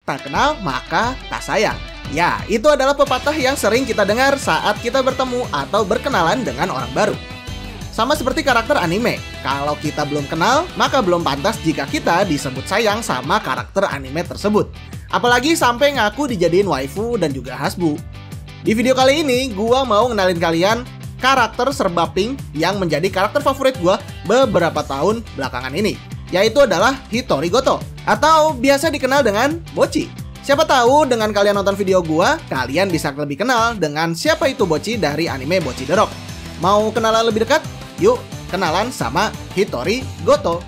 tak kenal maka tak sayang. Ya, itu adalah pepatah yang sering kita dengar saat kita bertemu atau berkenalan dengan orang baru. Sama seperti karakter anime, kalau kita belum kenal, maka belum pantas jika kita disebut sayang sama karakter anime tersebut. Apalagi sampai ngaku dijadiin waifu dan juga hasbu. Di video kali ini, gua mau ngenalin kalian karakter serba pink yang menjadi karakter favorit gua beberapa tahun belakangan ini, yaitu adalah Hitori Goto, atau biasa dikenal dengan Bocchi. Siapa tahu dengan kalian nonton video gua, kalian bisa lebih kenal dengan siapa itu Bocchi dari anime Bocchi The Rock. Mau kenalan lebih dekat? Yuk, kenalan sama Hitori Goto.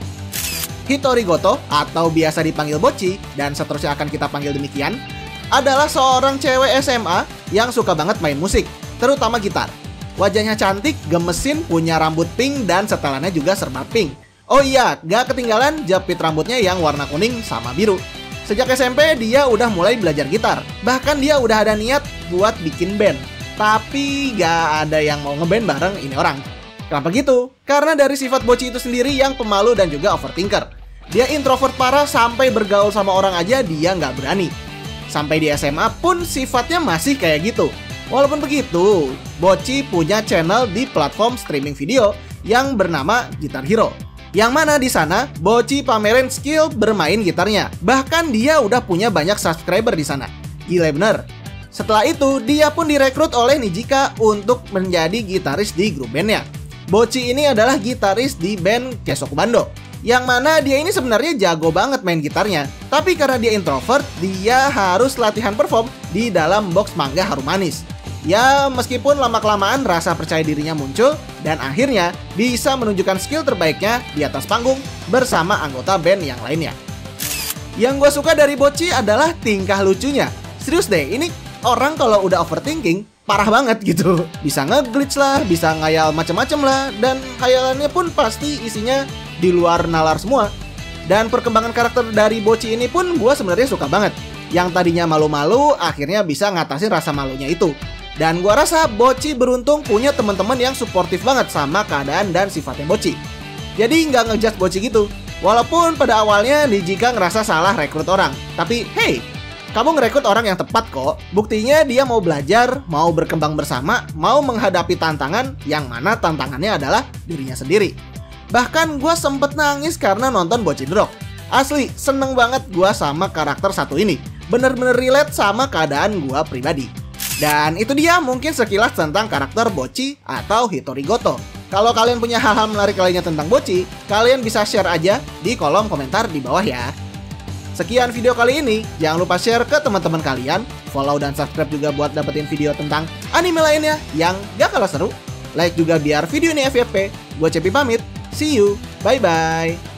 Hitori Goto, atau biasa dipanggil Bocchi, dan seterusnya akan kita panggil demikian, adalah seorang cewek SMA yang suka banget main musik, terutama gitar. Wajahnya cantik, gemesin, punya rambut pink, dan setelannya juga serba pink. Oh iya, gak ketinggalan jepit rambutnya yang warna kuning sama biru. Sejak SMP dia udah mulai belajar gitar. Bahkan dia udah ada niat buat bikin band. Tapi gak ada yang mau ngeband bareng ini orang. Kenapa gitu? Karena dari sifat Bocchi itu sendiri yang pemalu dan juga overthinker. Dia introvert parah, sampai bergaul sama orang aja dia gak berani. Sampai di SMA pun sifatnya masih kayak gitu. Walaupun begitu, Bocchi punya channel di platform streaming video yang bernama Guitar Hero. Yang mana di sana Bocchi pamerin skill bermain gitarnya. Bahkan dia udah punya banyak subscriber di sana. Gila bener. Setelah itu dia pun direkrut oleh Nijika untuk menjadi gitaris di grup bandnya. Bocchi ini adalah gitaris di band Kesoku Bando, yang mana dia ini sebenarnya jago banget main gitarnya. Tapi karena dia introvert, dia harus latihan perform di dalam box mangga harum manis. Ya, meskipun lama-kelamaan rasa percaya dirinya muncul dan akhirnya bisa menunjukkan skill terbaiknya di atas panggung bersama anggota band yang lainnya. Yang gue suka dari Bocchi adalah tingkah lucunya. Serius deh, ini orang kalau udah overthinking parah banget gitu. Bisa nge-glitch lah, bisa ngayal macem-macem lah, dan khayalannya pun pasti isinya di luar nalar semua. Dan perkembangan karakter dari Bocchi ini pun gue sebenarnya suka banget. Yang tadinya malu-malu akhirnya bisa ngatasin rasa malunya itu. Dan gua rasa Bocchi beruntung punya teman-teman yang suportif banget sama keadaan dan sifatnya Bocchi. Jadi nggak ngejudge Bocchi gitu. Walaupun pada awalnya Nijika ngerasa salah rekrut orang. Tapi hey, kamu ngerekrut orang yang tepat kok. Buktinya dia mau belajar, mau berkembang bersama, mau menghadapi tantangan yang mana tantangannya adalah dirinya sendiri. Bahkan gua sempet nangis karena nonton Bocchi The Rock. Asli, seneng banget gua sama karakter satu ini. Bener-bener relate sama keadaan gua pribadi. Dan itu dia mungkin sekilas tentang karakter Bocchi atau Hitori Goto. Kalau kalian punya hal-hal menarik lainnya tentang Bocchi, kalian bisa share aja di kolom komentar di bawah ya. Sekian video kali ini, jangan lupa share ke teman-teman kalian, follow dan subscribe juga buat dapetin video tentang anime lainnya yang gak kalah seru. Like juga biar video ini FYP. Gue Cepi pamit, see you, bye-bye.